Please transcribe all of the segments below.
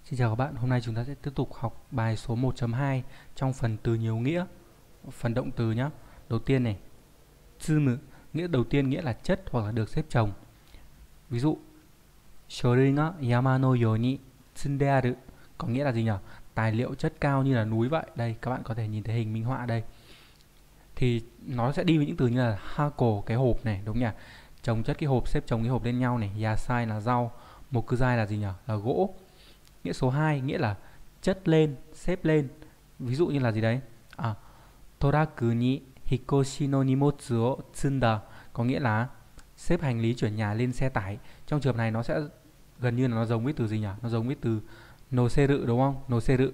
Xin chào các bạn, hôm nay chúng ta sẽ tiếp tục học bài số 1.2 trong phần từ nhiều nghĩa, phần động từ nhé. Đầu tiên này, tsumu, nghĩa đầu tiên nghĩa là chất hoặc là được xếp chồng. Ví dụ, shorei ga yama no you ni tsunde aru, có nghĩa là gì nhỉ? Tài liệu chất cao như là núi vậy. Đây, các bạn có thể nhìn thấy hình minh họa đây. Thì nó sẽ đi với những từ như là hako, cái hộp này, đúng nhỉ? Chồng chất cái hộp, xếp chồng cái hộp lên nhau này, yasai là rau, mokuzai là gì nhỉ? Là gỗ. Nghĩa số 2 nghĩa là chất lên, xếp lên. Ví dụ như là gì đấy? Toraku ni hikoshi no nimotsu o tsunda, có nghĩa là xếp hành lý chuyển nhà lên xe tải. Trong trường hợp này nó sẽ gần như là nó giống với từ gì nhỉ? Nó giống với từ noseru đúng không? Noseru.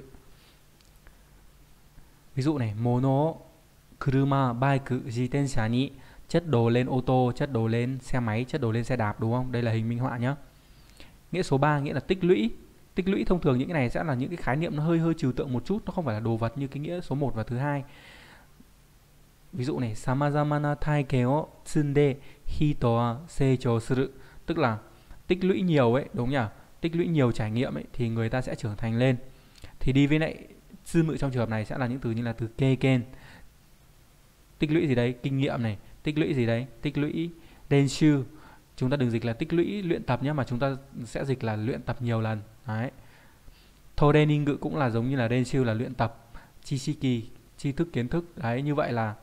Ví dụ này, mono kuruma, bike, jitensha ni, chất đồ lên ô tô, chất đồ lên xe máy, chất đồ lên xe đạp đúng không? Đây là hình minh họa nhé. Nghĩa số 3 nghĩa là tích lũy. Tích lũy thông thường những cái này sẽ là những cái khái niệm nó hơi hơi trừu tượng một chút, nó không phải là đồ vật như cái nghĩa số 1 và thứ hai. Ví dụ này, samazama na taiken o tsunde hito wa seijou suru, tức là tích lũy nhiều ấy, đúng nhỉ? Tích lũy nhiều trải nghiệm ấy thì người ta sẽ trưởng thành lên. Thì đi với lại tsumu trong trường hợp này sẽ là những từ như là từ keiken. Tích lũy gì đấy? Kinh nghiệm này. Tích lũy gì đấy? Tích lũy denshu. Chúng ta đừng dịch là tích lũy luyện tập nhé, mà chúng ta sẽ dịch là luyện tập nhiều lần. Đấy. Training cũng là giống như là denshu là luyện tập, chishiki, tri thức kiến thức. Đấy, như vậy là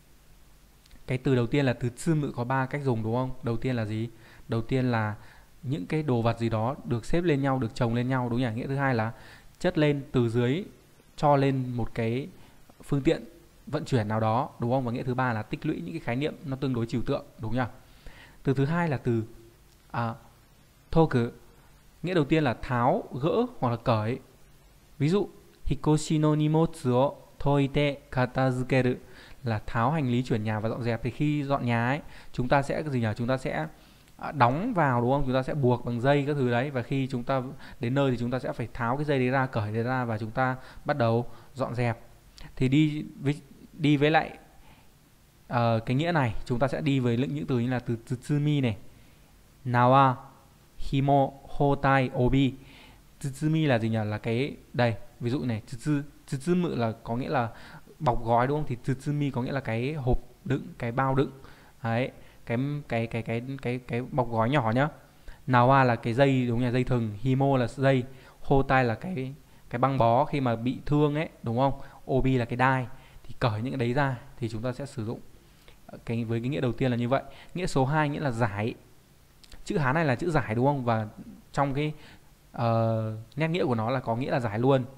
cái từ đầu tiên là từ tsumu có 3 cách dùng đúng không? Đầu tiên là gì? Đầu tiên là những cái đồ vật gì đó được xếp lên nhau, được chồng lên nhau đúng nhỉ? Nghĩa thứ hai là chất lên từ dưới cho lên một cái phương tiện vận chuyển nào đó đúng không? Và nghĩa thứ ba là tích lũy những cái khái niệm nó tương đối trừu tượng đúng nhỉ? Từ thứ hai là từ toku. Nghĩa đầu tiên là tháo, gỡ hoặc là cởi. Ví dụ, hikoshi no nimotsu o toite katazukeru là tháo hành lý chuyển nhà và dọn dẹp. Thì khi dọn nhà ấy, chúng ta sẽ cái gì nhỉ? Chúng ta sẽ đóng vào đúng không? Chúng ta sẽ buộc bằng dây các thứ đấy, và khi chúng ta đến nơi thì chúng ta sẽ phải tháo cái dây đấy ra, cởi đấy ra và chúng ta bắt đầu dọn dẹp. Thì đi với lại cái nghĩa này chúng ta sẽ đi với những từ như là từ tsutsumi này, nawa, himo, hotai, obi. Tsutsumi là gì nhỉ? Là cái đây, ví dụ này, tsutsumu là có nghĩa là bọc gói đúng không? Thì tsutsumi có nghĩa là cái hộp đựng, cái bao đựng. Đấy, cái bọc gói nhỏ nhá. Nawa là cái dây đúng nhỉ, dây thừng, himo là dây, hotai là cái băng bó khi mà bị thương ấy, đúng không? Obi là cái đai. Thì cởi những cái đấy ra thì chúng ta sẽ sử dụng với cái nghĩa đầu tiên là như vậy. Nghĩa số 2 nghĩa là giải. Chữ Hán này là chữ giải đúng không? Và trong cái nét nghĩa của nó là có nghĩa là giải luôn.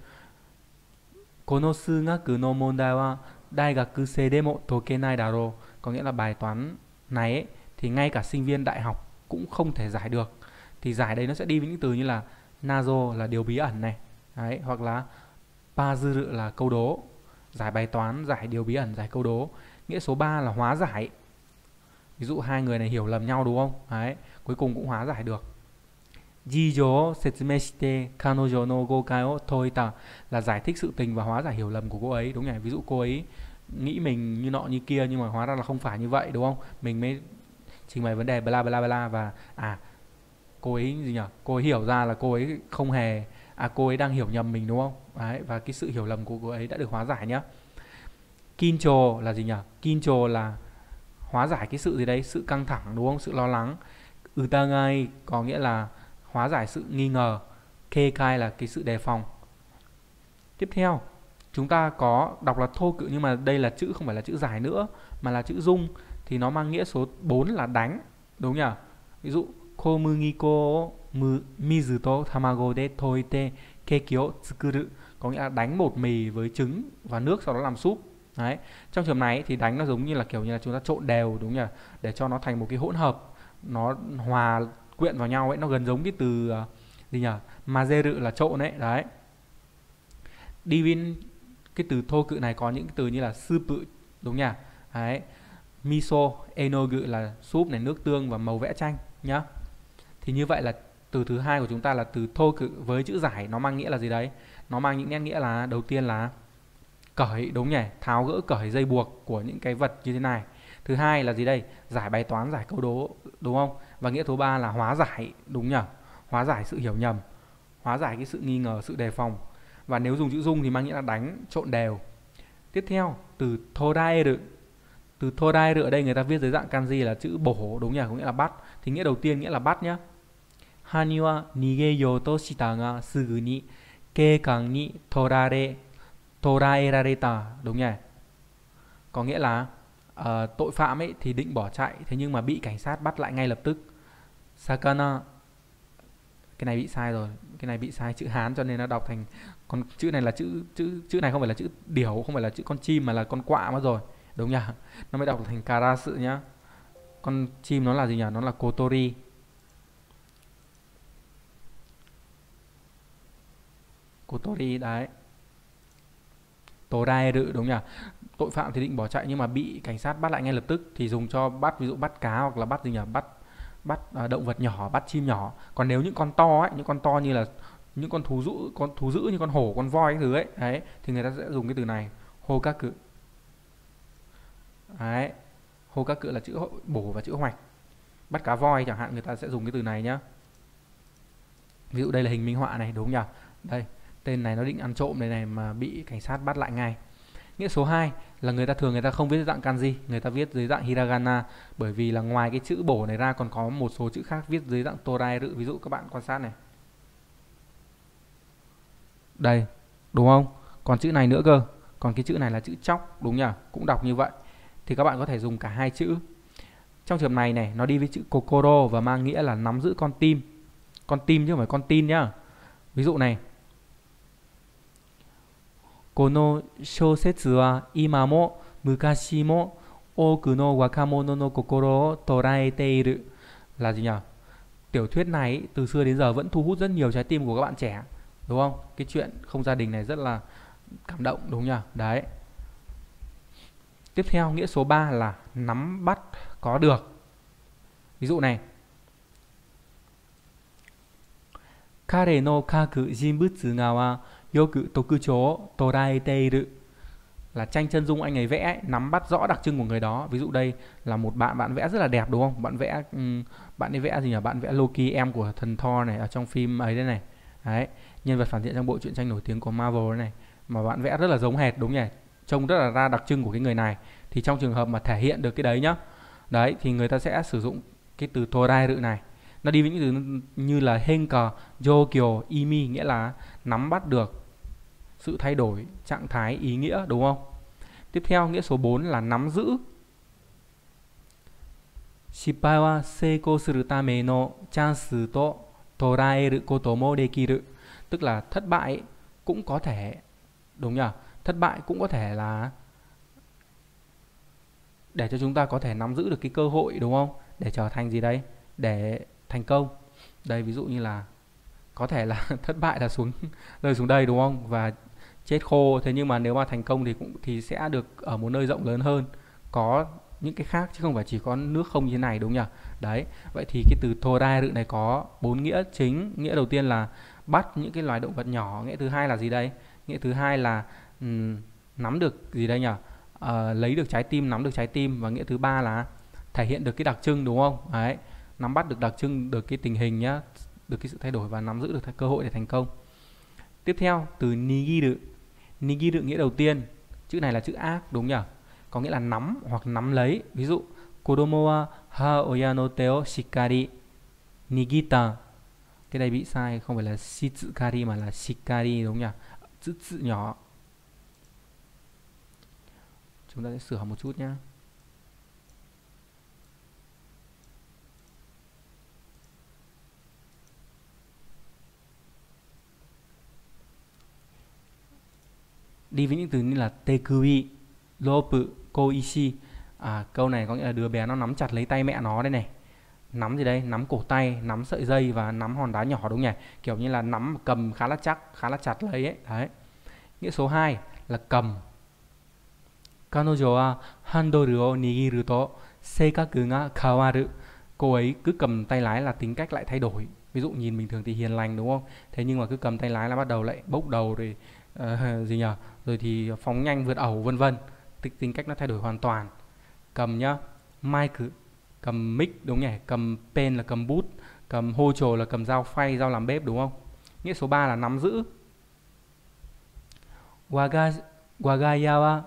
Kono sugaku no mondai wa daigakusei demo tokenai daro, có nghĩa là bài toán này ấy, thì ngay cả sinh viên đại học cũng không thể giải được. Thì giải đấy nó sẽ đi với những từ như là nazo là điều bí ẩn này. Đấy, hoặc là pazuru là câu đố. Giải bài toán, giải điều bí ẩn, giải câu đố. Nghĩa số 3 là hóa giải. Ví dụ hai người này hiểu lầm nhau đúng không? Đấy, cuối cùng cũng hóa giải được. Jijo o setsumei shite kanojo no gokai o toita là giải thích sự tình và hóa giải hiểu lầm của cô ấy, đúng nhỉ? Ví dụ cô ấy nghĩ mình như nọ như kia nhưng mà hóa ra là không phải như vậy đúng không? Mình mới trình bày vấn đề bla bla bla và cô ấy gì nhỉ? Cô ấy hiểu ra là cô ấy không hề cô ấy đang hiểu nhầm mình đúng không? Đấy, và cái sự hiểu lầm của cô ấy đã được hóa giải nhá. Kincho là gì nhỉ? Kincho là hóa giải cái sự gì đấy, sự căng thẳng đúng không? Sự lo lắng. Utagai có nghĩa là hóa giải sự nghi ngờ. Keikai là cái sự đề phòng. Tiếp theo, chúng ta có đọc là thô cự nhưng mà đây là chữ không phải là chữ giải nữa mà là chữ dung, thì nó mang nghĩa số 4 là đánh, đúng nhỉ? Ví dụ komugiko o mizu to tamago de toite keki o tsukuru, có nghĩa là đánh bột mì với trứng và nước sau đó làm súp. Đấy. Trong trường này thì đánh nó giống như là kiểu như là chúng ta trộn đều, đúng nhỉ? Để cho nó thành một cái hỗn hợp, nó hòa quyện vào nhau ấy, nó gần giống cái từ gì nhỉ? Mazeru là trộn ấy, đấy. Đi với cái từ thô cự này có những cái từ như là supu, đúng nhỉ? Đấy. Miso, enogu là súp này, nước tương và màu vẽ tranh nhá. Thì như vậy là từ thứ hai của chúng ta là từ thô cự với chữ giải, nó mang nghĩa là gì đấy? Nó mang những nét nghĩa là đầu tiên là cởi, đúng nhỉ? Tháo gỡ cởi dây buộc của những cái vật như thế này. Thứ hai là gì đây? Giải bài toán, giải câu đố, đúng không? Và nghĩa thứ ba là hóa giải, đúng nhỉ? Hóa giải sự hiểu nhầm. hóa giải cái sự nghi ngờ, sự đề phòng. Và nếu dùng chữ dung thì mang nghĩa là đánh, trộn đều. Tiếp theo, từ toraeru. Từ toraeru ở đây người ta viết dưới dạng kanji là chữ bổ, đúng nhỉ, có nghĩa là bắt. Thì nghĩa đầu tiên nghĩa là bắt nhá. Hani wa nigeyou to shita ga sugu ni keikan ni toraerareta, đúng nhỉ? Có nghĩa là tội phạm ấy thì định bỏ chạy, thế nhưng mà bị cảnh sát bắt lại ngay lập tức. Sakana, cái này bị sai rồi, cái này bị sai chữ Hán cho nên nó đọc thành, còn chữ này là chữ này không phải là chữ điểu, không phải là chữ con chim mà là con quạ mất rồi, đúng nhỉ? Nó mới đọc thành karasu nhá. Con chim nó là gì nhỉ? Nó là kotori. Kotori đấy. Toraeru, đúng nhỉ? Tội phạm thì định bỏ chạy nhưng mà bị cảnh sát bắt lại ngay lập tức thì dùng cho bắt, ví dụ bắt cá hoặc là bắt gì nhỉ? Bắt động vật nhỏ, bắt chim nhỏ. Còn nếu những con to ấy, những con to như là những con thú dữ như con hổ, con voi cái thứ ấy, đấy thì người ta sẽ dùng cái từ này, hokaku. Đấy. Hokaku là chữ bổ và chữ hoạch. Bắt cá voi chẳng hạn người ta sẽ dùng cái từ này nhá. Ví dụ đây là hình minh họa này, đúng nhỉ? Đây, tên này nó định ăn trộm đây này mà bị cảnh sát bắt lại ngay. Nghĩa số 2 là người ta không viết dưới dạng kanji, người ta viết dưới dạng hiragana, bởi vì là ngoài cái chữ bổ này ra còn có một số chữ khác viết dưới dạng toraeru. Ví dụ các bạn quan sát này. Đây, đúng không? Còn chữ này nữa cơ. Còn cái chữ này là chữ chóc, đúng nhỉ? Cũng đọc như vậy. Thì các bạn có thể dùng cả hai chữ. Trong trường này này, nó đi với chữ kokoro và mang nghĩa là nắm giữ con tim. Con tim chứ không phải con tin nhá. Ví dụ này. Kono shousetsu wa ima mo mukashi mo oku no wakamono no kokoro o toraete iru. Là gì nhỉ? Tiểu thuyết này từ xưa đến giờ vẫn thu hút rất nhiều trái tim của các bạn trẻ, đúng không? Cái chuyện không gia đình này rất là cảm động, đúng nhỉ? Đấy. Tiếp theo, nghĩa số 3 là nắm bắt có được. Ví dụ này. Kare no kaku jinbutsu ga wa yoku tokuchou o toraete iru. Là tranh chân dung anh ấy vẽ, nắm bắt rõ đặc trưng của người đó. Ví dụ đây là một bạn vẽ rất là đẹp, đúng không? Bạn ấy vẽ gì nhỉ? Bạn vẽ Loki, em của thần Thor này, ở trong phim ấy đây này. Đấy, nhân vật phản diện trong bộ truyện tranh nổi tiếng của Marvel này, mà bạn vẽ rất là giống hệt, đúng nhỉ? Trông rất là ra đặc trưng của cái người này. Thì trong trường hợp mà thể hiện được cái đấy nhá, đấy thì người ta sẽ sử dụng cái từ toraeru này. Nó đi với những từ như là henka, jokyo, imi, nghĩa là nắm bắt được, sự thay đổi, trạng thái, ý nghĩa, đúng không? Tiếp theo, nghĩa số 4 là nắm giữ. Shippai wa seikou suru tame no chance to toraeru koto mo dekiru. Tức là thất bại cũng có thể, đúng nhỉ? Thất bại cũng có thể là để cho chúng ta có thể nắm giữ được cái cơ hội, đúng không? Để trở thành gì đấy? Để thành công. Đây ví dụ như là có thể là thất bại là rơi xuống đây, đúng không? Và chết khô. Thế nhưng mà nếu mà thành công thì sẽ được ở một nơi rộng lớn hơn, có những cái khác chứ không phải chỉ có nước không như thế này, đúng nhỉ? Đấy. Vậy thì cái từ toraeru này có 4 nghĩa chính. Nghĩa đầu tiên là bắt những cái loài động vật nhỏ. Nghĩa thứ hai là gì đây? Nghĩa thứ hai là nắm được gì đây nhỉ? Lấy được trái tim, nắm được trái tim. Và nghĩa thứ ba là thể hiện được cái đặc trưng, đúng không? Đấy. Nắm bắt được đặc trưng, được cái tình hình nhá, được cái sự thay đổi và nắm giữ được cơ hội để thành công. Tiếp theo, từ nigiru. Nigiru nghĩa đầu tiên, chữ này là chữ ác, đúng nhỉ? Có nghĩa là nắm hoặc nắm lấy. Ví dụ, kodomo wa ha oya no te o shikari nigita. Cái đây bị sai, không phải là shitsukari mà là shikari, đúng nhỉ? Chữ nhỏ. Chúng ta sẽ sửa một chút nhé. Đi với những từ như là tekui, rope, koishi. Câu này có nghĩa là đứa bé nó nắm chặt lấy tay mẹ nó đây này. Nắm gì đây? Nắm cổ tay, nắm sợi dây và nắm hòn đá nhỏ, đúng nhỉ? Kiểu như là nắm cầm khá là chắc, khá là chặt lấy ấy. Đấy. Nghĩa số 2 là cầm. Kanojo wa handle o nigiru to seikaku ga kawaru. Cô ấy cứ cầm tay lái là tính cách lại thay đổi. Ví dụ nhìn bình thường thì hiền lành, đúng không? Thế nhưng mà cứ cầm tay lái là bắt đầu lại bốc đầu rồi gì nhỉ? Rồi thì phóng nhanh vượt ẩu vân vân. Tính cách nó thay đổi hoàn toàn. Cầm nhá. Mic, cầm mic, đúng nhỉ? Cầm pen là cầm bút, cầm hocho là cầm dao phay, dao làm bếp, đúng không? Nghĩa số 3 là nắm giữ. Waga Wagaya wa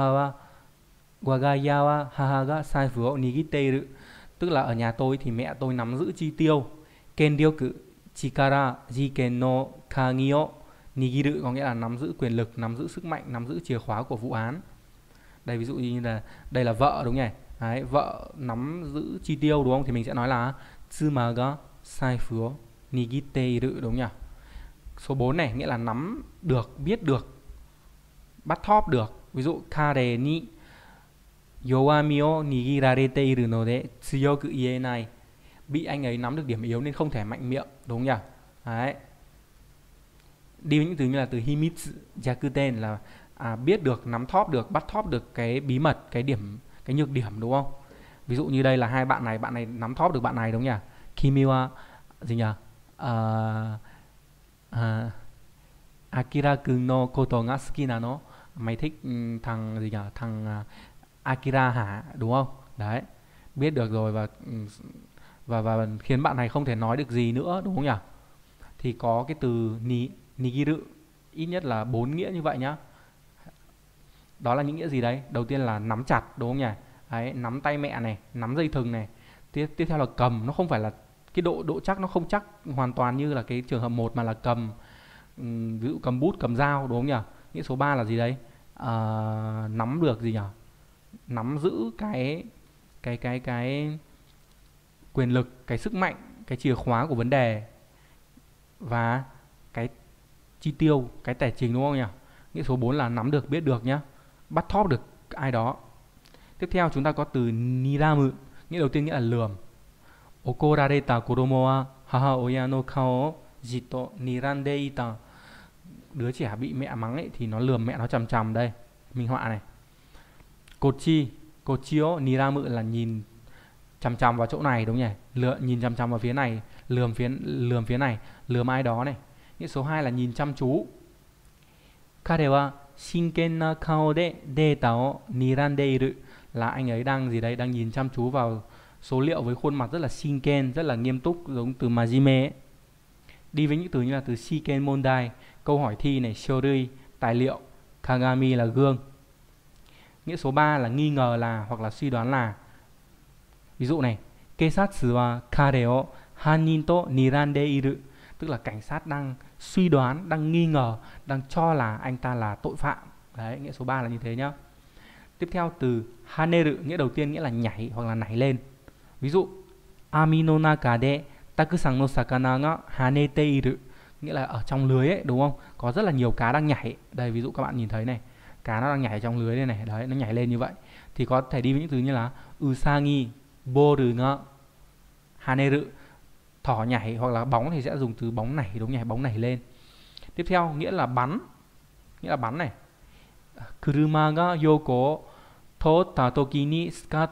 haha ga saifu o nigiteiru. Tức là ở nhà tôi thì mẹ tôi nắm giữ chi tiêu. Kendryoku chikara jiken no kagi o nigiru có nghĩa là nắm giữ quyền lực, nắm giữ sức mạnh, nắm giữ chìa khóa của vụ án. Đây ví dụ như là đây là vợ đúng không nhỉ? Đấy, vợ nắm giữ chi tiêu đúng không? Thì mình sẽ nói là tsuma ga saifu o nigiteiru đúng không nhỉ? Số 4 này nghĩa là nắm được, biết được, bắt thóp được. Ví dụ kare ni yowami o nigirarete iru node tsuyoku ienai. Bị anh ấy nắm được điểm yếu nên không thể mạnh miệng, đúng không nhỉ? Đấy. Đi với những từ như là từ himitsu jakuten là biết được, nắm thóp được, bắt thóp được cái bí mật, cái nhược điểm đúng không? Ví dụ như đây là hai bạn này nắm thóp được bạn này đúng không nhỉ? Kimi wa gì nhỉ? Akira kun no koto ga suki nano. Mày thích thằng gì nhỉ? Thằng Akira hả? Đúng không? Đấy. Biết được rồi và khiến bạn này không thể nói được gì nữa đúng không nhỉ? Thì có cái từ nigiru ít nhất là 4 nghĩa như vậy nhá. Đó là những nghĩa gì đấy? Đầu tiên là nắm chặt đúng không nhỉ? Đấy, nắm tay mẹ này, nắm dây thừng này. Tiếp theo là cầm, nó không phải là cái độ chắc, nó không chắc hoàn toàn như là cái trường hợp 1 mà là cầm, ví dụ cầm bút, cầm dao đúng không nhỉ? Nghĩa số 3 là gì đấy? Nắm được gì nhỉ? Nắm giữ cái quyền lực, cái sức mạnh, cái chìa khóa của vấn đề và cái chi tiêu, cái tài chính đúng không nhỉ? Nghĩa số 4 là nắm được, biết được nhá. Bắt thóp được ai đó. Tiếp theo chúng ta có từ niramu, nghĩa đầu tiên nghĩa là lườm. Okorareta kodomo wa haha oya no kao o jitto nirande ita. Đứa trẻ bị mẹ mắng ấy thì nó lườm mẹ nó chằm chằm đây. Minh họa này. Kochi o niramu là nhìn chằm chằm vào chỗ này đúng nhỉ? Nhìn chằm chằm vào phía này, lườm phía này, lườm ai đó này. Nghĩa số 2 là nhìn chăm chú. Kare wa shinken na kao de data o nirande iru là anh ấy đang gì đấy, đang nhìn chăm chú vào số liệu với khuôn mặt rất là shinken, rất là nghiêm túc, giống từ majime ấy. Đi với những từ như là từ shiken mondai, câu hỏi thi này, shorui, tài liệu, kagami là gương. Nghĩa số 3 là nghi ngờ là hoặc là suy đoán là. Ví dụ này, keisatsu wa kare o hannin to nirande iru, tức là cảnh sát đang suy đoán, đang nghi ngờ, đang cho là anh ta là tội phạm. Đấy, nghĩa số 3 là như thế nhá. Tiếp theo từ haneru, nghĩa đầu tiên nghĩa là nhảy hoặc là nảy lên. Ví dụ ami no naka de takusan no sakana ga hanete iru, nghĩa là ở trong lưới ấy đúng không? Có rất là nhiều cá đang nhảy. Đây ví dụ các bạn nhìn thấy này, cá nó đang nhảy trong lưới đây này, đấy nó nhảy lên như vậy. Thì có thể đi với những từ như là usagi boru ga haneru, thỏ nhảy, hoặc là bóng thì sẽ dùng từ bóng nảy đúng nhảy, bóng nảy lên. Tiếp theo nghĩa là bắn, nghĩa là bắn này. Kuruma ga yoko totta toki ni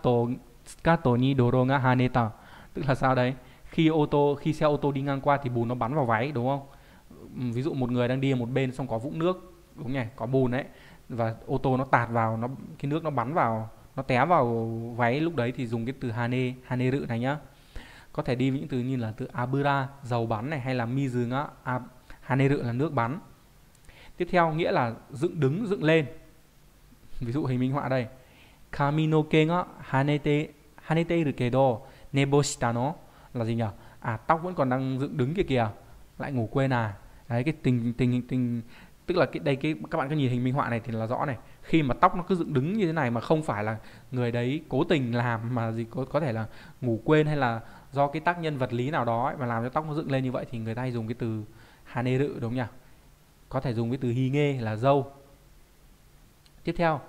skato ni doro ga haneta, tức là sao đấy? Khi xe ô tô đi ngang qua thì bùn nó bắn vào váy đúng không? Ví dụ một người đang đi ở một bên xong có vũng nước đúng nhỉ, có bùn đấy, và ô tô nó tạt vào, cái nước nó bắn vào, nó té vào váy, lúc đấy thì dùng cái từ haneru này nhá. Có thể đi với những từ như là từ abura, dầu bắn này, hay là mizu ga haneru là nước bắn. Tiếp theo nghĩa là dựng đứng, dựng lên. Ví dụ hình minh họa đây. Kami no ke ga hanete iru kedo neboshita no là gì nhỉ? Tóc vẫn còn đang dựng đứng kìa, lại ngủ quên à. Đấy, cái tình tức là các bạn có nhìn hình minh họa này thì là rõ này. Khi mà tóc nó cứ dựng đứng như thế này mà không phải là người đấy cố tình làm, mà gì có thể là ngủ quên, hay là do cái tác nhân vật lý nào đó ấy, mà làm cho tóc nó dựng lên như vậy, thì người ta hay dùng cái từ haneru đúng không nhỉ? Có thể dùng với từ hige là râu. Tiếp theo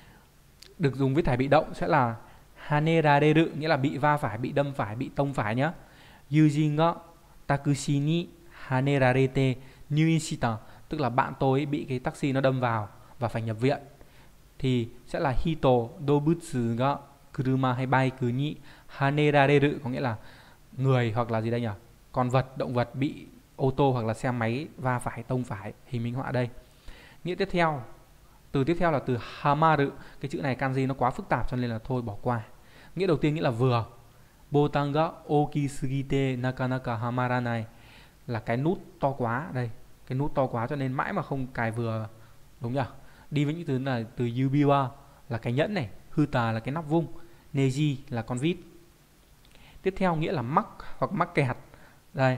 được dùng với thể bị động sẽ là hanerareru, nghĩa là bị va phải, bị đâm phải, bị tông phải nhá. Yujin ga taxi ni hanerarete nyuin shita, tức là bạn tôi bị cái taxi nó đâm vào và phải nhập viện. Thì sẽ là hito dobutsu ga kuruma hay baiku ni hanerareru, có nghĩa là người hoặc là gì đây nhỉ? Con vật, động vật bị ô tô hoặc là xe máy va phải, tông phải. Hình minh họa đây. Nghĩa tiếp theo, từ tiếp theo là từ hamaru. Cái chữ này kanji nó quá phức tạp cho nên là thôi bỏ qua. Nghĩa đầu tiên nghĩa là vừa. Botan ga oki sugite nakanaka hamaranai, là cái nút to quá. Đây, cái nút to quá cho nên mãi mà không cài vừa, đúng nhỉ? Đi với những từ là từ yubiwa là cái nhẫn này, huta là cái nắp vung, neji là con vít. Tiếp theo nghĩa là mắc hoặc mắc kẹt. Đây,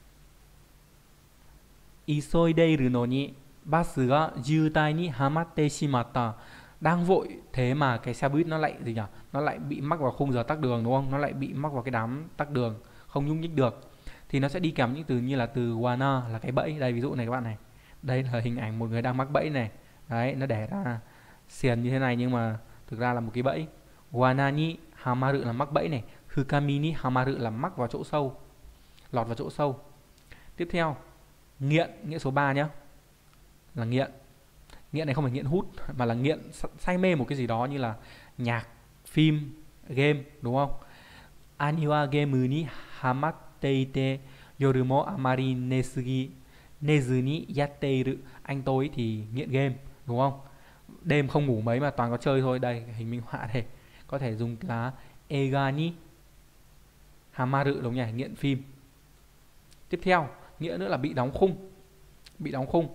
isoideiru no ni basu ga jutai ni hamatte shimatta. Đang vội thế mà cái xe buýt nó lại gì nhỉ? Nó lại bị mắc vào khung giờ tắc đường, đúng không? Nó lại bị mắc vào cái đám tắc đường, không nhúc nhích được. Thì nó sẽ đi kèm những từ như là từ wana là cái bẫy. Đây ví dụ này các bạn này. Đây là hình ảnh một người đang mắc bẫy này. Đấy, nó đẻ ra xiềng như thế này nhưng mà thực ra là một cái bẫy. Wana ni hamaru là mắc bẫy này, hukami ni hamaru là mắc vào chỗ sâu, lọt vào chỗ sâu. Tiếp theo, nghiện, nghĩa số 3 nhá. Là nghiện. Nghiện này không phải nghiện hút mà là nghiện say mê một cái gì đó như là nhạc, phim, game, đúng không? Ani wa game ni hamatte ite yoru mo amari nezu ni yatteiru. Anh tôi thì nghiện game, đúng không? Đêm không ngủ mấy mà toàn có chơi thôi. Đây, hình minh họa đây. Có thể dùng là eiga ni hamaru, đúng nhỉ? Nghiện phim. Tiếp theo, nghĩa nữa là bị đóng khung. Bị đóng khung.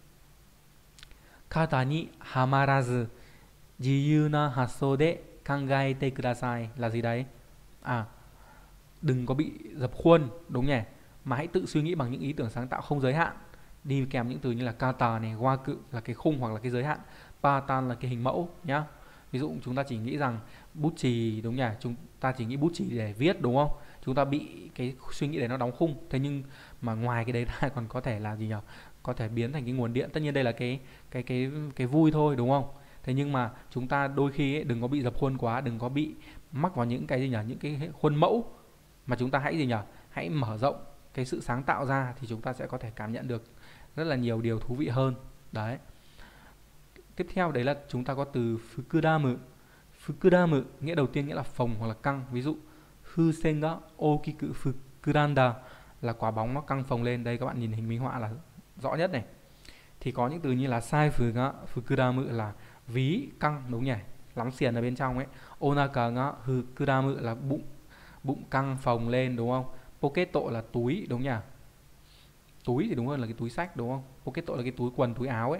Kata ni hamarazu jiyuu na hasso de kangaete kudasai là gì đấy? À, đừng có bị dập khuôn, đúng nhỉ? Mà hãy tự suy nghĩ bằng những ý tưởng sáng tạo không giới hạn. Đi kèm những từ như là kata này, waku là cái khung hoặc là cái giới hạn, patan là cái hình mẫu nhá. Ví dụ chúng ta chỉ nghĩ rằng bút chì, đúng nhỉ? Chúng ta chỉ nghĩ bút chì để viết, đúng không? Chúng ta bị cái suy nghĩ đấy nó đóng khung. Thế nhưng mà ngoài cái đấy ra còn có thể là gì nhỉ? Có thể biến thành cái nguồn điện. Tất nhiên đây là cái vui thôi, đúng không? Thế nhưng mà chúng ta đôi khi ấy, đừng có bị dập khuôn quá, đừng có bị mắc vào những cái gì nhỉ? Những cái khuôn mẫu, mà chúng ta hãy gì nhỉ? Hãy mở rộng cái sự sáng tạo ra thì chúng ta sẽ có thể cảm nhận được rất là nhiều điều thú vị hơn. Đấy. Tiếp theo đấy là chúng ta có từ fukuramu. Fukuramu nghĩa đầu tiên nghĩa là phồng hoặc là căng. Ví dụ fusen ga okiku fukuranda là quả bóng nó căng phồng lên. Đây các bạn nhìn hình minh họa là rõ nhất này. Thì có những từ như là saifu ga fukuramu là ví căng, đúng nhỉ? Lắm xiềng ở bên trong ấy. Onaka ga fukuramu là bụng căng phồng lên, đúng không? Poketo là túi, đúng nhỉ? Túi thì đúng hơn là cái túi sách, đúng không? Poketo là cái túi quần, túi áo ấy.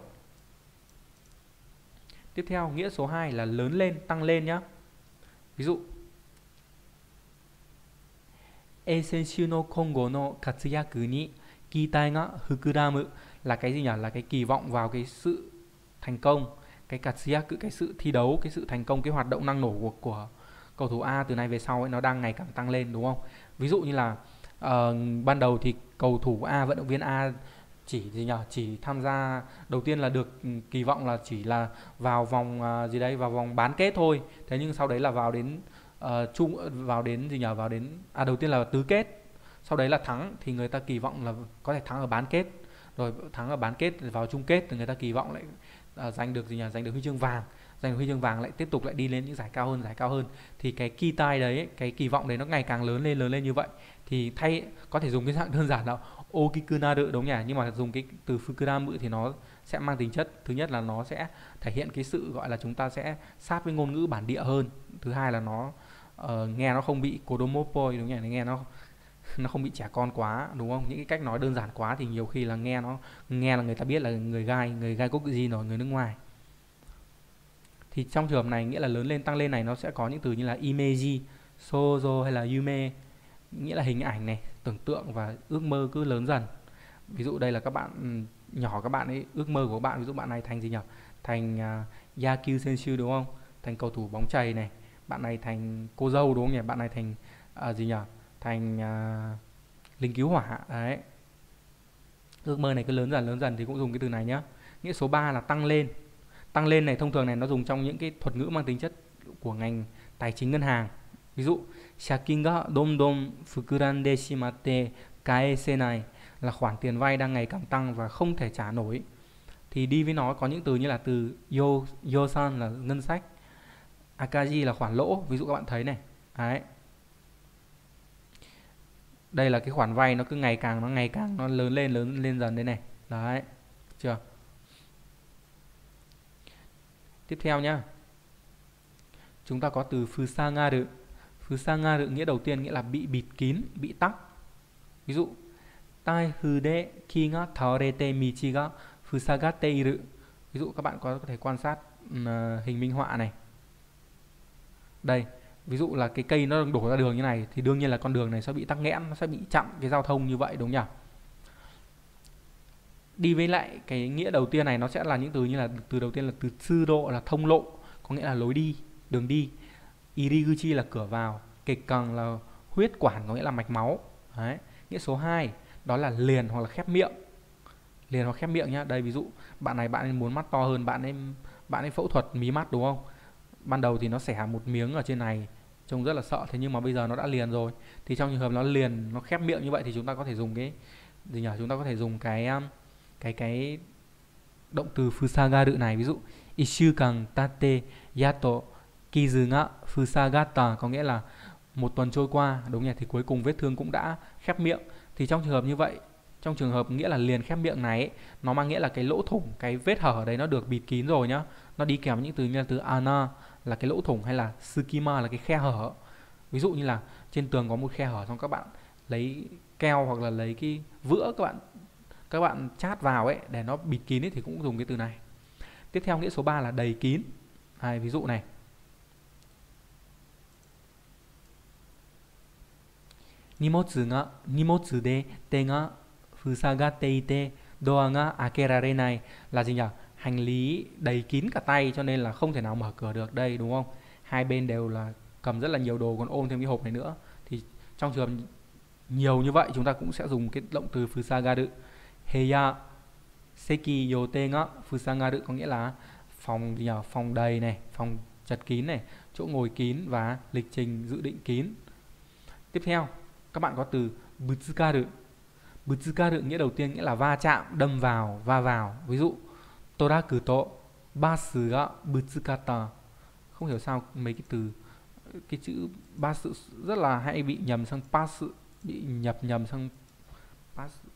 Tiếp theo, nghĩa số 2 là lớn lên, tăng lên nhá. Ví dụ Esenshū no kongo no katsuyaku ni kitai ga fukuramu là cái gì nhỉ? Là cái kỳ vọng vào cái sự thành công, cái katsuyaku, cái sự thi đấu, cái sự thành công, cái hoạt động năng nổ của cầu thủ A từ nay về sau ấy nó đang ngày càng tăng lên, đúng không? Ví dụ như là ban đầu thì cầu thủ A, vận động viên A chỉ gì nhỉ? Chỉ tham gia đầu tiên là được kỳ vọng là chỉ là vào vòng gì đấy, vào vòng bán kết thôi. Thế nhưng sau đấy là vào đến vào đến gì nhỉ? Vào đến đầu tiên là tứ kết. Sau đấy là thắng thì người ta kỳ vọng là có thể thắng ở bán kết. Rồi thắng ở bán kết vào chung kết thì người ta kỳ vọng lại giành được gì nhỉ? Giành được huy chương vàng. Giành được huy chương vàng lại tiếp tục lại đi lên những giải cao hơn. Thì cái kitai đấy, cái kỳ vọng đấy nó ngày càng lớn lên như vậy. Thì có thể dùng cái dạng đơn giản là okikunaru, đúng nhỉ? Nhưng mà dùng cái từ fukuramu thì nó sẽ mang tính chất, thứ nhất là nó sẽ thể hiện cái sự gọi là chúng ta sẽ sát với ngôn ngữ bản địa hơn. Thứ hai là nó nghe nó không bị kodomopoi, đúng nhỉ? Nghe nó không bị trẻ con quá, đúng không? Những cái cách nói đơn giản quá thì nhiều khi là nghe là người ta biết là người gai gốc gì rồi, người nước ngoài. Thì trong trường hợp này nghĩa là lớn lên, tăng lên này nó sẽ có những từ như là imeji, shoujo hay là yume, nghĩa là hình ảnh này, tưởng tượng và ước mơ cứ lớn dần. Ví dụ đây là các bạn nhỏ, các bạn ấy ước mơ của bạn, ví dụ bạn này thành gì nhỉ? Thành Yaku Senshu, đúng không? Thành cầu thủ bóng chày này. Bạn này thành cô dâu, đúng không nhỉ? Bạn này thành gì nhỉ? Thành lính cứu hỏa. Đấy. Ước mơ này cứ lớn dần thì cũng dùng cái từ này nhá. Nghĩa số 3 là tăng lên. Tăng lên này thông thường này nó dùng trong những cái thuật ngữ mang tính chất của ngành tài chính ngân hàng. Ví dụ shakin ga dondon fukurande shimatte kaesenai là khoản tiền vay đang ngày càng tăng và không thể trả nổi. Thì đi với nó có những từ như là từ yosan là ngân sách, akaji là khoản lỗ, ví dụ các bạn thấy này. Đấy. Đây là cái khoản vay nó cứ ngày càng nó lớn lên dần đây này. Đấy. Chưa? Tiếp theo nhá. Chúng ta có từ fusangaru. Fusangaru nghĩa đầu tiên nghĩa là bị bịt kín, bị tắc. Ví dụ tai hư de ki ga taorete michi ga fusagatte iru. Ví dụ các bạn có thể quan sát hình minh họa này. Đây, ví dụ là cái cây nó đổ ra đường như này thì đương nhiên là con đường này sẽ bị tắc nghẽn, nó sẽ bị chặn cái giao thông như vậy, đúng nhỉ? Đi với lại cái nghĩa đầu tiên này nó sẽ là những từ như là từ đầu tiên là từ sư độ là thông lộ, có nghĩa là lối đi, đường đi. Iriguchi là cửa vào, kịch cần là huyết quản, có nghĩa là mạch máu. Đấy. Nghĩa số 2 đó là liền hoặc là khép miệng. Liền hoặc khép miệng nhá. Đây ví dụ bạn này bạn ấy muốn mắt to hơn, bạn ấy phẫu thuật mí mắt đúng không? Ban đầu thì nó xẻ một miếng ở trên này trông rất là sợ, thế nhưng mà bây giờ nó đã liền rồi. Thì trong trường hợp nó liền, nó khép miệng như vậy thì chúng ta có thể dùng cái gì nhỉ? Chúng ta có thể dùng cái động từ fusagaru này, ví dụ ishukan tatte yato kizu ga fusagatta, có nghĩa là một tuần trôi qua, đúng nhỉ, thì cuối cùng vết thương cũng đã khép miệng. Thì trong trường hợp như vậy, trong trường hợp nghĩa là liền khép miệng này ấy, nó mang nghĩa là cái lỗ thủng, cái vết hở ở đấy nó được bịt kín rồi nhá. Nó đi kèm những từ như là từ ana là cái lỗ thủng, hay là tsukima là cái khe hở. Ví dụ như là trên tường có một khe hở, xong các bạn lấy keo hoặc là lấy cái vữa các bạn chát vào ấy để nó bịt kín ấy, thì cũng dùng cái từ này. Tiếp theo nghĩa số 3 là đầy kín. Ví dụ này. Nimotsu de te ga fusagatte ite doa ga akerarenai là gì nhỉ? Hành lý đầy kín cả tay cho nên là không thể nào mở cửa được đây, đúng không? Hai bên đều là cầm rất là nhiều đồ, còn ôm thêm cái hộp này nữa. Thì trong trường hợp nhiều như vậy chúng ta cũng sẽ dùng cái động từ fusagaru. Heya seki yote ga fusagaru có nghĩa là phòng gì nhỉ? Phòng đầy này, phòng chật kín này, chỗ ngồi kín và lịch trình dự định kín. Tiếp theo các bạn có từ butsukaru. Butsukaru nghĩa đầu tiên nghĩa là va chạm, đâm vào, va vào. Ví dụ toraku to basu ga butsukata. Không hiểu sao mấy cái từ, cái chữ basu rất là hay bị nhầm sang pasu, bị nhầm sang pasu.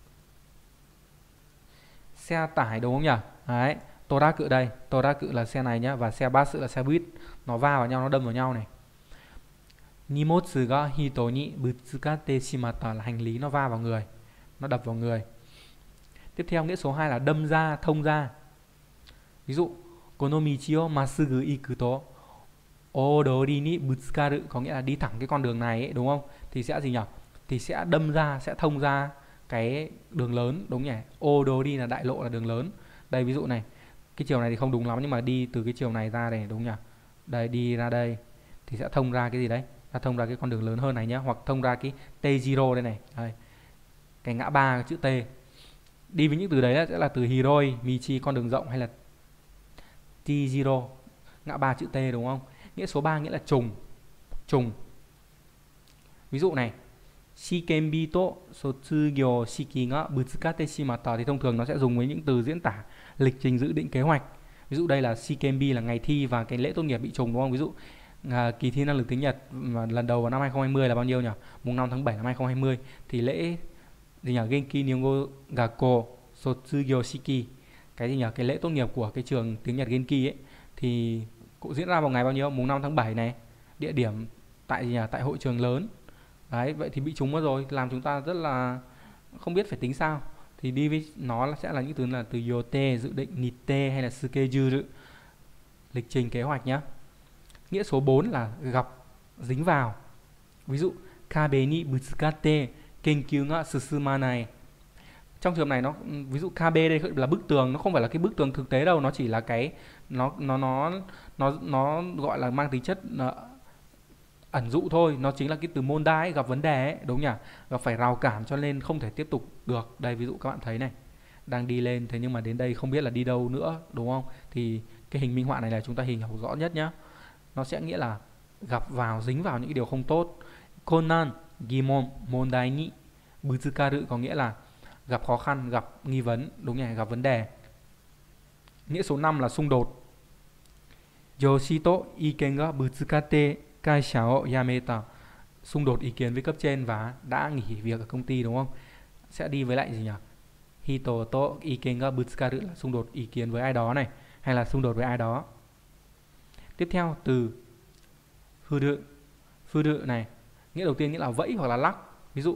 Xe tải đúng không nhỉ? Đấy, toraku đây, toraku là xe này nhá, và xe basu là xe buýt. Nó va vào nhau, nó đâm vào nhau này. Nimotsu ga hito ni butsukatte shimatta là hành lý nó va vào người, nó đập vào người. Tiếp theo nghĩa số 2 là đâm ra, thông ra. Ví dụ kono michi o masugu iku to odori ni butsukaru, có nghĩa là đi thẳng cái con đường này ấy, đúng không? Thì sẽ gì nhỉ? Thì sẽ đâm ra, sẽ thông ra cái đường lớn, đúng nhỉ? Odori là đại lộ, là đường lớn. Đây ví dụ này, cái chiều này thì không đúng lắm, nhưng mà đi từ cái chiều này ra này, đúng nhỉ? Đây đi ra đây thì sẽ thông ra cái gì đấy? Là thông ra cái con đường lớn hơn này nhé, hoặc thông ra cái T0 đây này. Đây. Cái ngã ba chữ T. Đi với những từ đấy sẽ là từ Hiroi, Michi con đường rộng, hay là T0 ngã ba chữ T, đúng không? Nghĩa số 3 nghĩa là trùng. Trùng. Ví dụ này, Shikenbi to sotsugyo shiki ga butsukatte shimatta thì thông thường nó sẽ dùng với những từ diễn tả lịch trình dự định kế hoạch. Ví dụ đây là Shikenbi là ngày thi và cái lễ tốt nghiệp bị trùng, đúng không? Ví dụ kỳ thi năng lực tiếng Nhật lần đầu vào năm 2020 là bao nhiêu nhỉ? Mùng 5 tháng 7 năm 2020 thì lễ gì nhỉ? Genki Nihongo Gakko Sotsugyo Shiki, cái gì nhỉ? Cái lễ tốt nghiệp của cái trường tiếng Nhật Genki ấy thì cũng diễn ra vào ngày bao nhiêu? Mùng 5 tháng 7 này. Địa điểm tại gì nhỉ? Tại hội trường lớn. Đấy, vậy thì bị trúng mất rồi, làm chúng ta rất là không biết phải tính sao. Thì đi với nó sẽ là những từ là từ yote, dự định, nitte hay là schedule, lịch trình kế hoạch nhá. Nghĩa số 4 là gặp, dính vào. Ví dụ kabe ni butsukatte kenkyu ga susumanai. Trong trường này nó ví dụ kabe đây là bức tường, nó không phải là cái bức tường thực tế đâu, nó chỉ là cái nó gọi là mang tính chất ẩn dụ thôi, nó chính là cái từ mondai, gặp vấn đề ấy, đúng nhỉ? Gặp phải rào cản cho nên không thể tiếp tục được. Đây ví dụ các bạn thấy này, đang đi lên thế nhưng mà đến đây không biết là đi đâu nữa, đúng không? Thì cái hình minh họa này là chúng ta hình hiểu rõ nhất nhá. Nó sẽ nghĩa là gặp vào, dính vào những cái điều không tốt. Konan, gimon, mondai ni butsukaru có nghĩa là gặp khó khăn, gặp nghi vấn, đúng nhỉ? Gặp vấn đề. Nghĩa số 5 là xung đột. Yoshi to iken ga butsukatte kaisha o yameta. Xung đột ý kiến với cấp trên và đã nghỉ việc ở công ty, đúng không? Sẽ đi với lại gì nhỉ? Hito to iken ga butsukaru là xung đột ý kiến với ai đó này, hay là xung đột với ai đó. Tiếp theo từ Fudu. Fudu này, nghĩa đầu tiên nghĩa là vẫy hoặc là lắc. Ví dụ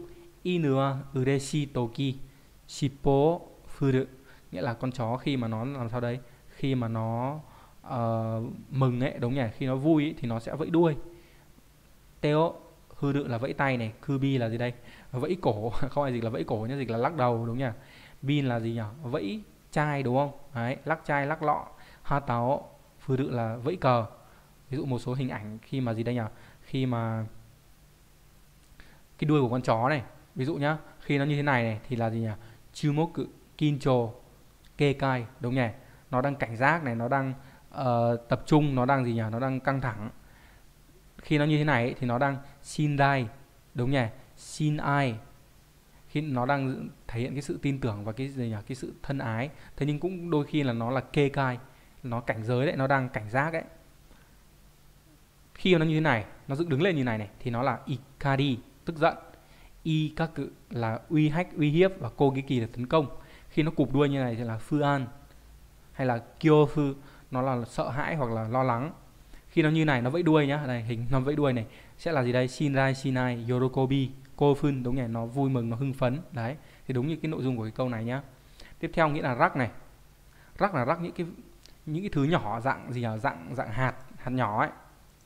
Inu wa ureshii toki shippo o furu, nghĩa là con chó khi mà nó làm sao đấy, khi mà nó mừng ấy, đúng nhỉ, khi nó vui ấy, thì nó sẽ vẫy đuôi. Teo furu là vẫy tay này, kubi là gì đây, vẫy cổ không phải dịch là vẫy cổ nhé, dịch là lắc đầu, đúng nhỉ. Bin là gì nhỉ, vẫy chai, đúng không, đấy, lắc chai lắc lọ. Hatao furu là vẫy cờ. Ví dụ một số hình ảnh khi mà gì đây nhỉ, khi mà cái đuôi của con chó này, ví dụ nhá, khi nó như thế này thì là gì nhỉ, chumoku kincho kekai, đúng nhỉ, nó đang cảnh giác này, nó đang tập trung, nó đang gì nhỉ, nó đang căng thẳng. Khi nó như thế này thì nó đang shinrai, đúng nhỉ, shinai, khi nó đang thể hiện cái sự tin tưởng và cái gì nhỉ, cái sự thân ái. Thế nhưng cũng đôi khi là nó là kekai, nó cảnh giới đấy, nó đang cảnh giác đấy. Khi nó như thế này, nó dựng đứng lên như này thì nó là ikari, tức giận. Ikaku là uy hách, uy hiếp, và kogeki là tấn công. Khi nó cụp đuôi như này thì là fuan hay là kyofu, nó là sợ hãi hoặc là lo lắng. Khi nó như này, nó vẫy đuôi nhá, đây hình nó vẫy đuôi này sẽ là gì đây, shinrai, shinai, yorokobi, kofun, đúng nhỉ, nó vui mừng, nó hưng phấn. Đấy, thì đúng như cái nội dung của cái câu này nhá. Tiếp theo nghĩa là rắc này. Rắc là rắc những cái thứ nhỏ, dạng gì nhỉ, dạng hạt nhỏ ấy.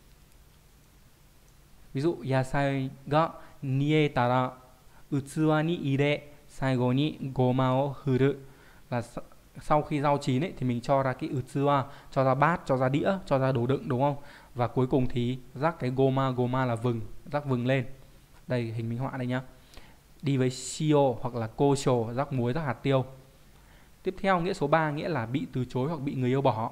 Ví dụ yasai ga nietara utsuwa ni ire saigo ni goma o furu, là sau khi rau chín ấy thì mình cho ra cái utsuwa, cho ra bát, cho ra đĩa, cho ra đồ đựng, đúng không? Và cuối cùng thì rắc cái goma là vừng, rắc vừng lên. Đây hình minh họa đây nhá. Đi với shio hoặc là kosho, rắc muối, rắc hạt tiêu. Tiếp theo nghĩa số 3 nghĩa là bị từ chối hoặc bị người yêu bỏ.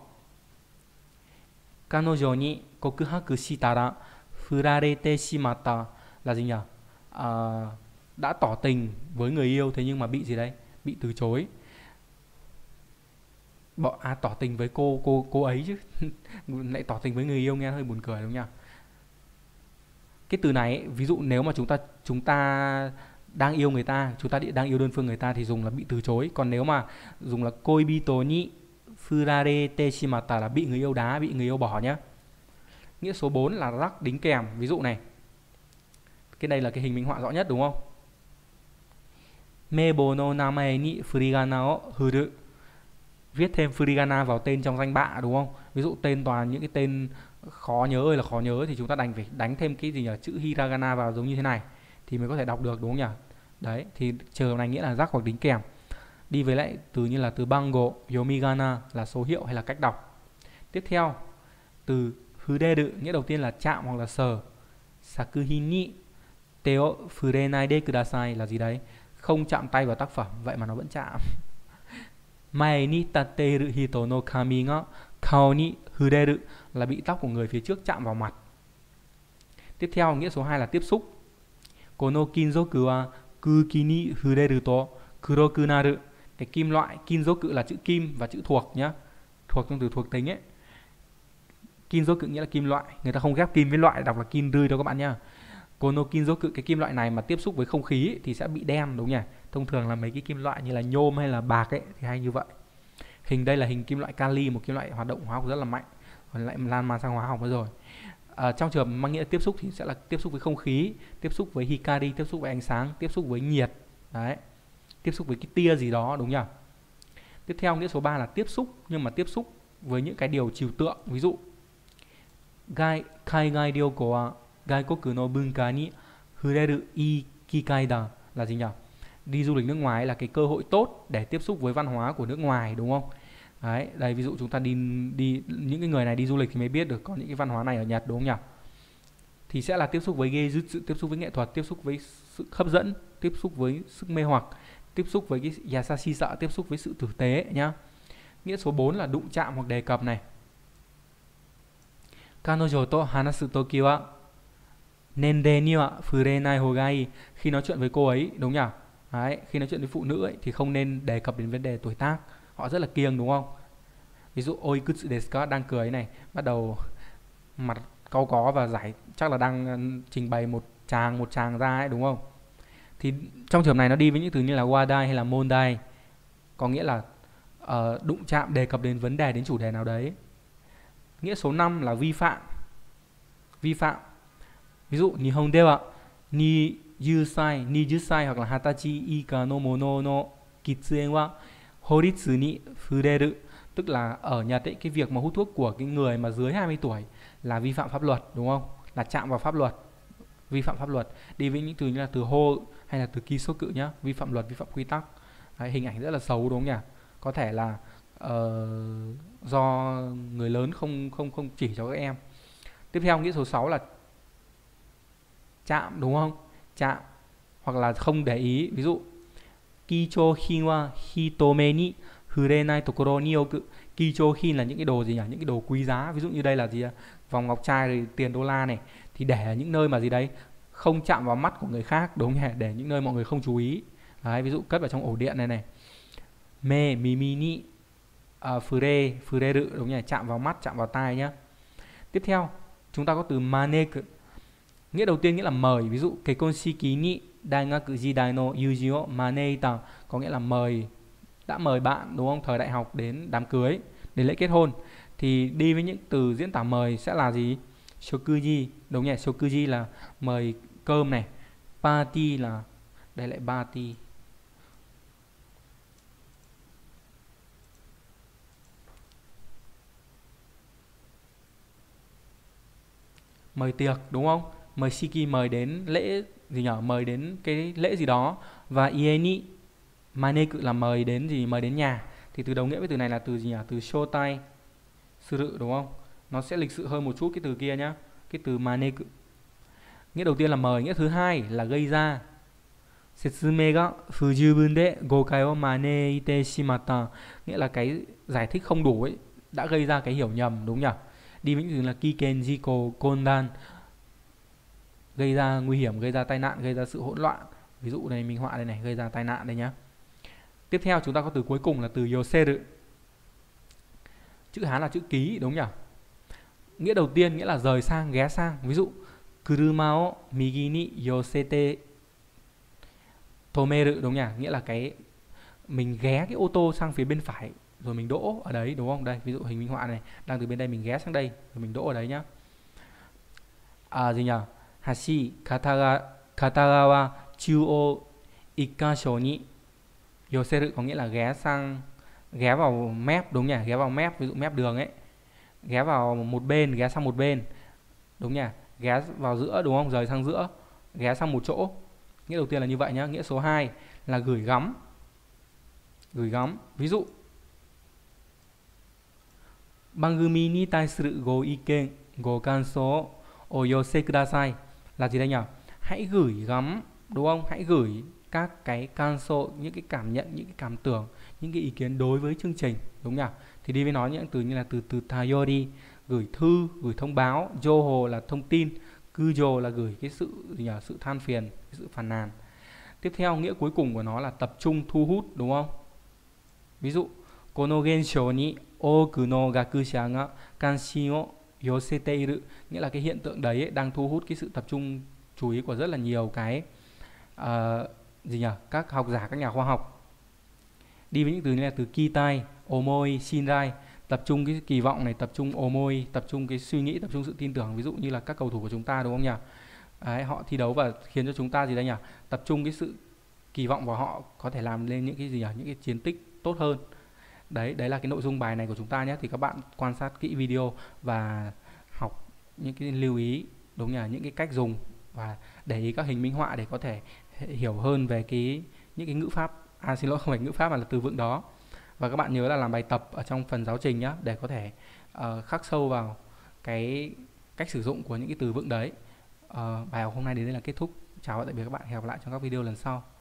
Kanojo ni kokuhaku shitara furarete shimatta, là gì nhỉ? Đã tỏ tình với người yêu thế nhưng mà bị gì đấy? Bị từ chối. Tỏ tình với cô ấy chứ lại tỏ tình với người yêu, nghe hơi buồn cười, đúng không nhỉ? Cái từ này ấy, ví dụ nếu mà chúng ta đang yêu người ta, chúng ta đang yêu đơn phương người ta thì dùng là bị từ chối. Còn nếu mà dùng là koibito ni furarete shimatta là bị người yêu đá, bị người yêu bỏ nhé. Nghĩa số 4 là rắc đính kèm. Ví dụ này, cái đây là cái hình minh họa rõ nhất, đúng không? Meibou no namae ni furigana o furu, viết thêm furigana vào tên trong danh bạ, đúng không? Ví dụ tên toàn những cái tên khó nhớ ơi là khó nhớ thì chúng ta đành phải đánh thêm cái gì nhỉ, chữ hiragana vào giống như thế này thì mới có thể đọc được, đúng không nhỉ? Đấy, thì trường hợp này nghĩa là rắc hoặc đính kèm. Đi với lại từ như là từ bango, yomigana là số hiệu hay là cách đọc. Tiếp theo, từ fureru nghĩa đầu tiên là chạm hoặc là sờ. Sakuhin ni te o furenai de kudasai là gì đấy? Không chạm tay vào tác phẩm, vậy mà nó vẫn chạm. Mae ni tatteru hito no kami ga kao ni fureru là bị tóc của người phía trước chạm vào mặt. Tiếp theo nghĩa số 2 là tiếp xúc. Kono kinzoku wa kuki ni fureru to kuroku naru. Cái kim loại kinzoku là chữ kim và chữ thuộc nhá. Thuộc trong từ thuộc tính ấy. Kinzoku nghĩa là kim loại, người ta không ghép kim với loại, đọc là kin rươi đâu các bạn nhá. Kono kinzoku, cái kim loại này mà tiếp xúc với không khí ấy, thì sẽ bị đen, đúng nhỉ? Thông thường là mấy cái kim loại như là nhôm hay là bạc ấy thì hay như vậy. Hình đây là hình kim loại kali, một kim loại hoạt động hóa học rất là mạnh, còn lại lan man sang hóa học rồi. Trong trường hợp mang nghĩa tiếp xúc thì sẽ là tiếp xúc với không khí, tiếp xúc với hikari, tiếp xúc với ánh sáng, tiếp xúc với nhiệt, đấy, tiếp xúc với cái tia gì đó, đúng nhỉ? Tiếp theo nghĩa số 3 là tiếp xúc, nhưng mà tiếp xúc với những cái điều trừu tượng. Ví dụ Kaigai ryoko wa gaikoku no bunka ni fureru ii kikai da là gì nhỉ? Đi du lịch nước ngoài là cái cơ hội tốt để tiếp xúc với văn hóa của nước ngoài, đúng không? Đấy, đây ví dụ chúng ta đi những cái người này đi du lịch thì mới biết được có những cái văn hóa này ở Nhật, đúng không nhỉ? Thì sẽ là tiếp xúc với geijutsu, tiếp xúc với nghệ thuật, tiếp xúc với sự hấp dẫn, tiếp xúc với sức mê hoặc, tiếp xúc với cái yasashi sợ, tiếp xúc với sự tử tế nhá. Nghĩa số 4 là đụng chạm hoặc đề cập này. Kanojo to hanasu toki wa nendei ni wa furenai hogai, khi nói chuyện với cô ấy, đúng nhỉ? Đấy, khi nói chuyện với phụ nữ ấy, thì không nên đề cập đến vấn đề tuổi tác, họ rất là kiêng, đúng không? Ví dụ oikutsu desu ka, đang cười này, bắt đầu mặt cau có và giải chắc là đang trình bày một chàng ra ấy, đúng không? Thì trong trường hợp này nó đi với những từ như là wadai hay là mondai, có nghĩa là đụng chạm, đề cập đến vấn đề, đến chủ đề nào đấy. Nghĩa số 5 là vi phạm. Vi phạm. Ví dụ Nihon de wa 10歳, 20歳 hoặc là hatachi ika no mono no kitsuen wa horitsu ni fureru, tức là ở Nhật ấy, cái việc mà hút thuốc của cái người mà dưới 20 tuổi là vi phạm pháp luật, đúng không? Là chạm vào pháp luật, vi phạm pháp luật. Đi với những từ như là từ hô hay là từ kisoku nhá, vi phạm luật, vi phạm quy tắc. Đấy, hình ảnh rất là xấu đúng không nhỉ? Có thể là do người lớn không chỉ cho các em. Tiếp theo nghĩa số 6 là chạm, đúng không? Chạm hoặc là không để ý. Ví dụ kichōhin wa hitome ni furenai tokoro ni oku. Kichōhin là những cái đồ gì nhỉ? Những cái đồ quý giá. Ví dụ như đây là gì? Vòng ngọc trai rồi tiền đô la này, thì để ở những nơi mà gì đấy không chạm vào mắt của người khác, đúng nhỉ? Để những nơi mọi người không chú ý. Đấy, ví dụ cất vào trong ổ điện này này. Me mimi ni fureru, đúng nhỉ? Chạm vào mắt, chạm vào tai nhá. Tiếp theo chúng ta có từ maneku. Nghĩa đầu tiên nghĩa là mời. Ví dụ kekonshiki ni daigaku jidai no yuji o maneita, có nghĩa là mời, đã mời bạn, đúng không? Thời đại học đến đám cưới, đến lễ kết hôn. Thì đi với những từ diễn tả mời sẽ là gì? Shokuji, đúng nhỉ? Shokuji là mời cơm này. Party là, đây lại party. Mời tiệc, đúng không? Mời shiki, mời đến lễ gì nhỉ? Mời đến cái lễ gì đó. Và ieni maneku là mời đến gì? Mời đến nhà. Thì từ đồng nghĩa với từ này là từ gì nhỉ? Từ shotai suru, đúng không? Nó sẽ lịch sự hơn một chút cái từ kia nhá. Cái từ maneku. Nghĩa đầu tiên là mời, nghĩa thứ hai là gây ra. Setsume ga fujubun de gokai o maneite shimatta, nghĩa là cái giải thích không đủ ấy đã gây ra cái hiểu nhầm, đúng nhỉ? Đi với những từ là kiken jiko kondan, gây ra nguy hiểm, gây ra tai nạn, gây ra sự hỗn loạn. Ví dụ này minh họa đây này, gây ra tai nạn đây nhá. Tiếp theo chúng ta có từ cuối cùng là từ yoseru. Chữ Hán là chữ ký, đúng nhỉ? Nghĩa đầu tiên nghĩa là rời sang, ghé sang. Ví dụ kuruma o migi ni yosete tomeru, đúng nhỉ? Nghĩa là cái mình ghé cái ô tô sang phía bên phải rồi mình đỗ ở đấy, đúng không? Đây, ví dụ hình minh họa này, đang từ bên đây mình ghé sang đây rồi mình đỗ ở đấy nhá. Gì nhỉ? Hashi katagawa chuo ikkasho ni yoseru, có nghĩa là ghé vào mép, đúng nhỉ? Ghé vào mép, ví dụ mép đường ấy. Ghé vào một bên, ghé sang một bên. Đúng nhỉ? Ghé vào giữa, đúng không? Rời sang giữa, ghé sang một chỗ. Nghĩa đầu tiên là như vậy nhá. Nghĩa số 2 là gửi gắm. Gửi gắm. Ví dụ Bangumi ni taisuru go iken go kansou o yose kudasai là gì đây nhỉ? Hãy gửi gắm, đúng không? Hãy gửi các cái kansou, những cái cảm nhận, những cái cảm tưởng, những cái ý kiến đối với chương trình, đúng nhỉ? Thì đi với nó những từ như là từ tayori, gửi thư, gửi thông báo. Joho là thông tin. Kujo là gửi cái sự gì nhỉ? Sự than phiền, cái sự phàn nàn. Tiếp theo nghĩa cuối cùng của nó là tập trung, thu hút, đúng không? Ví dụ kono genshou ni oku no gakusha ga kanshin o yosete iru, nghĩa là cái hiện tượng đấy ấy, đang thu hút cái sự tập trung chú ý của rất là nhiều cái gì nhỉ? Các học giả, các nhà khoa học. Đi với những từ như là từ kitai, omoi, shinrai, tập trung cái kỳ vọng này, tập trung omoi, tập trung cái suy nghĩ, tập trung sự tin tưởng. Ví dụ như là các cầu thủ của chúng ta, đúng không nhỉ? Đấy, họ thi đấu và khiến cho chúng ta gì đây nhỉ? Tập trung cái sự kỳ vọng vào họ có thể làm lên những cái gì nhỉ? Những cái chiến tích tốt hơn. Đấy là cái nội dung bài này của chúng ta nhé. Thì các bạn quan sát kỹ video và học những cái lưu ý, đúng nhỉ? Những cái cách dùng và để ý các hình minh họa để có thể hiểu hơn về những cái ngữ pháp. Xin lỗi, không phải ngữ pháp mà là từ vựng đó. Và các bạn nhớ là làm bài tập ở trong phần giáo trình nhé, để có thể khắc sâu vào cái cách sử dụng của những cái từ vựng đấy. Bài học hôm nay đến đây là kết thúc. Chào và tạm biệt các bạn, hẹn gặp lại trong các video lần sau.